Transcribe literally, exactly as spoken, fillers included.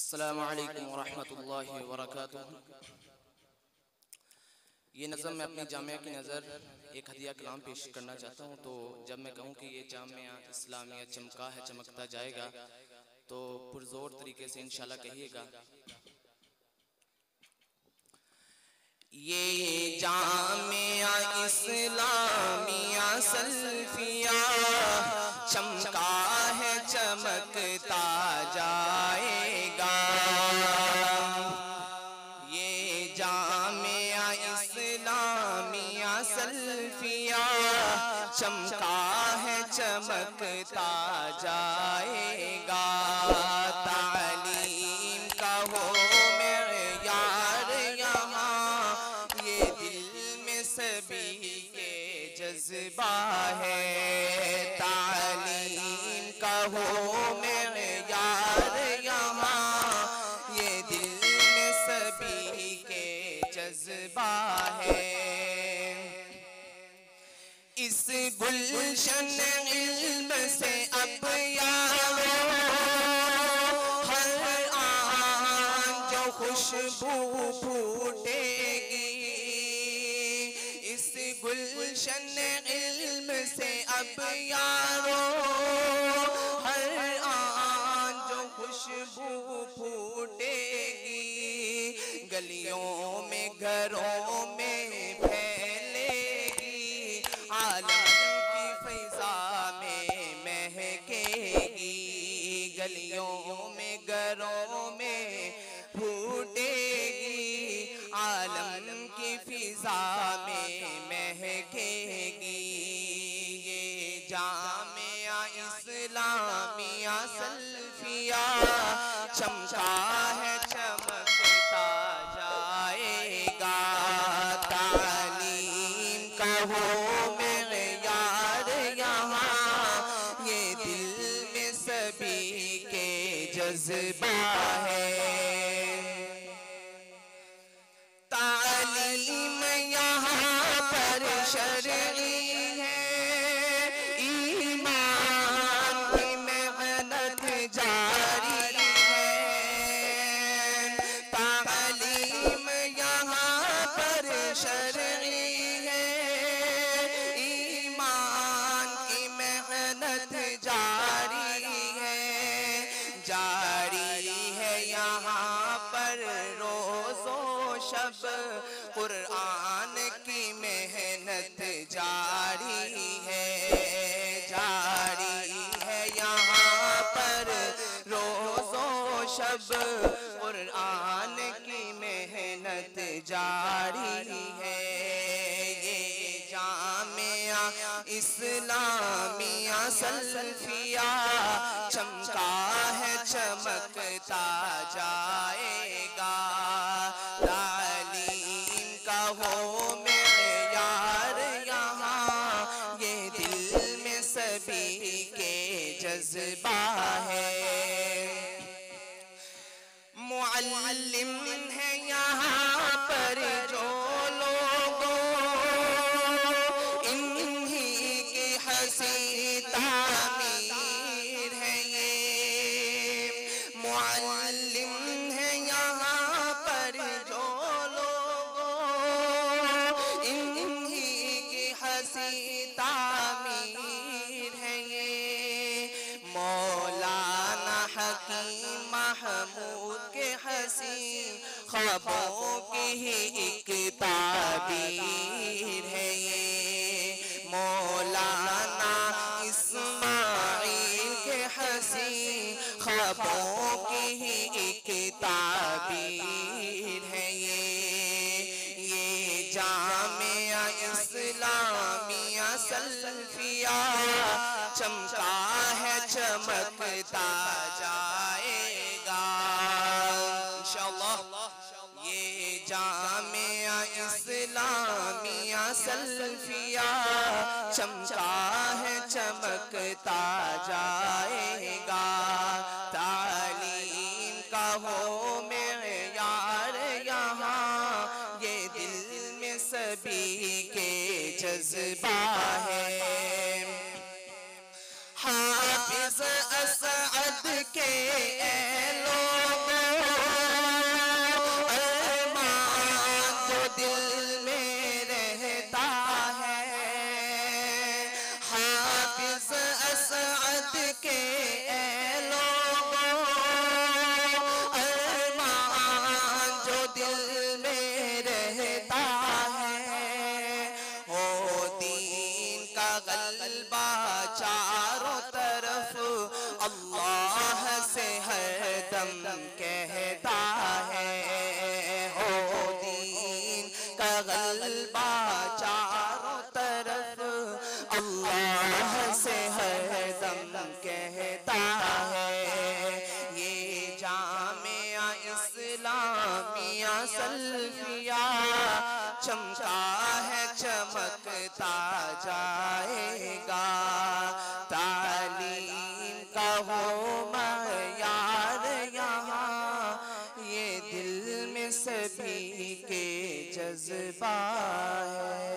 अस्सलामु अलैकुम वरहमतुल्लाहि वबरकातुहू। ये नज़म मैं अपनी जामिया की नज़र एक हदिया कलाम पेश करना चाहता हूँ। तो जब मैं कहूँ कि ये जामिया इस्लामिया चमका है चमकता जाएगा, तो पुरजोर तरीके से इंशाल्लाह कहिएगा। ये जामिया इस्लामिया सल्फिया चमका है चमकता जाएगा। ये जामिया इस्लामिया सल्फिया चमका है चमकता जाएगा। तालीम का हो मेयार यहाँ, ये दिल में सभी के जज्बा है। तालीम का हो मेयार यहाँ, ये दिल में सभी के जज्बा है। इस गुलशन इल्म से अब यारो हर आन जो खुशबू फूटेगी। इस गुलशन इल्म से अब यारो हर आन जो खुशबू फूटेगी। गलियों में घरों में फैलेगी, आलम की फैज़ा में महकेगी। गलियों में घरों में फूटेगी, आलम की फिज़ा में महकेगी। ये जामिया इस्लामिया सल्फिया चमका है चमकता जाएगा। तालीम का हो मेयार यहाँ, ये दिल में सभी के जज्बा है। तालीम यहाँ पर शरई है, ईमान की मेहनत जारी है। तालीम यहाँ पर शरई है, ईमान की मेहनत जारी है। जारी है यहाँ पर रोज़ो शब, कुरान की मेहनत जारी है। जारी है यहाँ पर रोज़ो शब, कुरान की मेहनत जारी है। ये जामिया इस्लामिया सल्फिया चमका है चमकता जाएगा। तालीम का हो मेयार यहाँ, ये दिल में सभी के जज्बा है। मुअल्लिम है यहाँ पर जो लोगों, इन्हीं की हंसी तामीर है ये। मुअल्लिम है यहाँ पर जो लोगों, इन्हीं की हंसी तामीर है ये। मौलाना हकीम महमूद के हसीन ख्वाबों की ही एक ताबीर है ये। मौलाना इस्माइल के हसीन ख्वाबों की ही एक ताबीर है ये। ये जामिया इस्लामिया सल्फिया चमका है चमकता जाएगा इंशाअल्लाह। ये जामिया इस्लामिया सल्फिया चमका है चमकता जाएगा। तालीम का हो मेयार यहाँ, ये दिल में सभी के जज्बा है। हाफिज असअद के ए लोगों, कहता है, हो दीन का गलबा चारों तरफ अल्लाह से हरदम कहता है। ये जामिया इस्लामिया सल्फिया चमका है चमकता जाएगा। तालीम का हो मयार यहाँ, ये दिल में सभी के जज्बा है।